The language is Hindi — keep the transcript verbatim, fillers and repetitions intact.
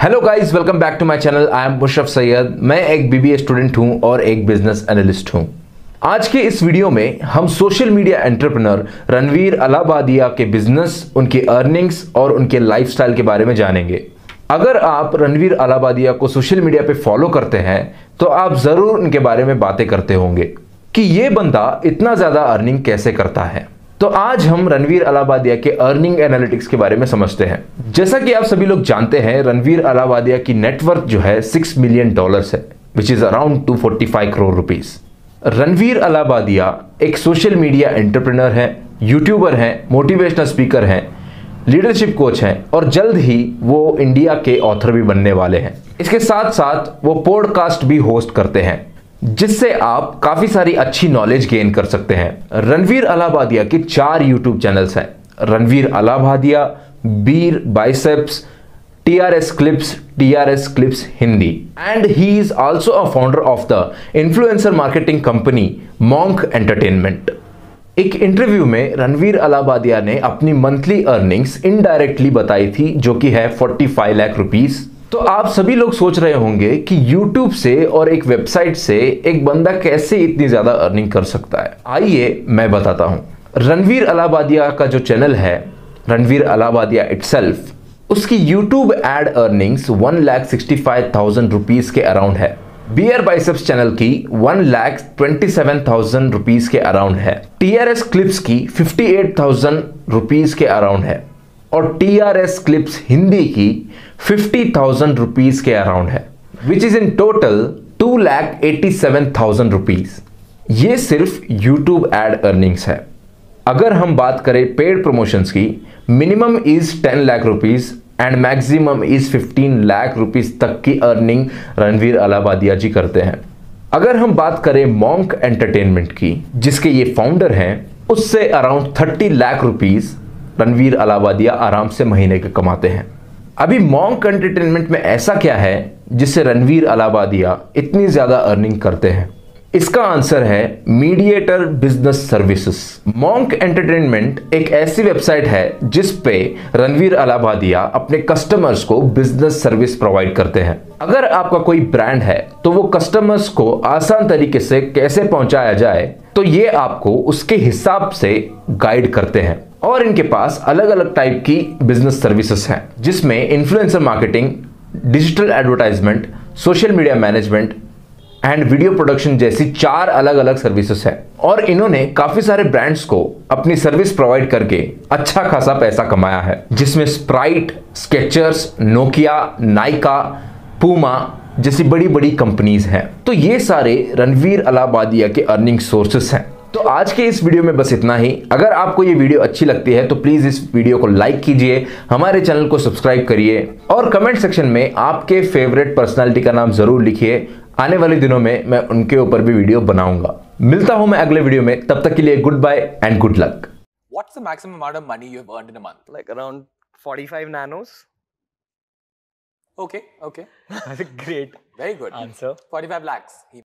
Hello guys, welcome back to my channel. I am Musharraf Syed. मैं एक बीबीए स्टूडेंट हूं और एक बिजनेस एनालिस्ट हूं। आज के इस वीडियो में हम social media entrepreneur Ranveer Allahbadia के बिजनेस, उनकी अर्निंग्स और उनके लाइफस्टाइल के बारे में जानेंगे। अगर आप रणवीर अलाहाबादिया को सोशल मीडिया पे फॉलो करते हैं तो आप जरूर उनके बारे में बातें करते होंगे कि ये बंदा इतना ज्यादा अर्निंग कैसे करता है। तो आज हम रणवीर अलाहाबादिया के अर्निंग एनालिटिक्स के बारे में समझते हैं। जैसा कि आप सभी लोग जानते हैं, रणवीर अलाहाबादिया की नेटवर्थ जो है सिक्स मिलियन डॉलर्स है, which is around two forty five crore rupees. Ranveer Allahbadia एक सोशल मीडिया एंटरप्रेन्योर है, यूट्यूबर हैं, मोटिवेशनल स्पीकर हैं, लीडरशिप कोच हैं और जल्द ही वो इंडिया के ऑथर भी बनने वाले हैं। इसके साथ साथ वो पॉडकास्ट भी होस्ट करते हैं जिससे आप काफी सारी अच्छी नॉलेज गेन कर सकते हैं। रणवीर अलाहाबादिया के चार यूट्यूब चैनल्स हैं, Ranveer Allahbadia, Beer Biceps, TRS Clips, TRS Clips Hindi, and he is also a founder of the influencer marketing company Monk Entertainment. एक इंटरव्यू में रणवीर अलाहाबादिया ने अपनी मंथली अर्निंग्स इनडायरेक्टली बताई थी, जो कि है पैंतालीस लाख रुपीस। तो आप सभी लोग सोच रहे होंगे कि YouTube से और एक वेबसाइट से एक बंदा कैसे इतनी ज्यादा अर्निंग कर सकता है। आइए मैं बताता हूं। रणवीर अलाहाबादिया का जो चैनल है, रणवीर अलाहाबादिया इटसेल्फ, उसकी YouTube ad earnings one lakh sixty five thousand rupees के अराउंड है। बीआर बाइसेप्स चैनल की one lakh twenty seven thousand rupees के अराउंड है। टीआरएस क्लिप्स की फिफ्टी एट थाउजेंड रुपीज के अराउंड है और टीआरएस क्लिप्स हिंदी की फिफ्टी थाउजेंड रुपीज के अराउंड है, which is in total two lakh eighty seven thousand rupees. ये सिर्फ यूट्यूब एड अर्निंग्स है। अगर हम बात करें पेड प्रमोशंस की, minimum is ten lakh rupees and maximum is fifteen lakh rupees तक की अर्निंग रणवीर अलाहाबादिया जी करते हैं। अगर हम बात करें मॉन्क एंटरटेनमेंट की, जिसके ये फाउंडर हैं, उससे around thirty lakh rupees Ranveer Allahbadia आराम से महीने के कमाते हैं। अभी मॉन्क एंटरटेनमेंट में ऐसा क्या है जिससे रणवीर अलाहाबादिया इतनी ज्यादा अर्निंग करते हैं? इसका आंसर है mediator business services. Monk Entertainment एक ऐसी वेबसाइट है जिस पे रणवीर अलाहाबादिया अपने कस्टमर्स को बिजनेस सर्विस प्रोवाइड करते हैं। अगर आपका कोई ब्रांड है तो वो कस्टमर्स को आसान तरीके से कैसे पहुंचाया जाए, तो ये आपको उसके हिसाब से गाइड करते हैं। और इनके पास अलग अलग टाइप की बिजनेस सर्विसेज हैं, जिसमें influencer marketing, digital advertisement, social media management and video production जैसी चार अलग अलग सर्विसेज हैं। और इन्होंने काफी सारे ब्रांड्स को अपनी सर्विस प्रोवाइड करके अच्छा खासा पैसा कमाया है, जिसमें Sprite, Skechers, Nokia, Nykaa, Puma जैसी बड़ी बड़ी कंपनीज हैं। तो ये सारे रणवीर अलाहाबादिया के अर्निंग सोर्सेस हैं। तो आज के इस वीडियो में बस इतना ही। अगर आपको ये वीडियो अच्छी लगती है तो प्लीज इस वीडियो को लाइक कीजिए, हमारे चैनल को सब्सक्राइब करिए और कमेंट सेक्शन में आपके फेवरेट पर्सनालिटी का नाम जरूर लिखिए। आने वाले दिनों में मैं उनके ऊपर भी वीडियो बनाऊंगा। मिलता हूं मैं अगले वीडियो में, तब तक के लिए goodbye and good luck. What's the maximum amount of money you have earned in a month? Like around forty-five nanos. Okay, okay. That's a great Very good. answer. forty-five lakhs. He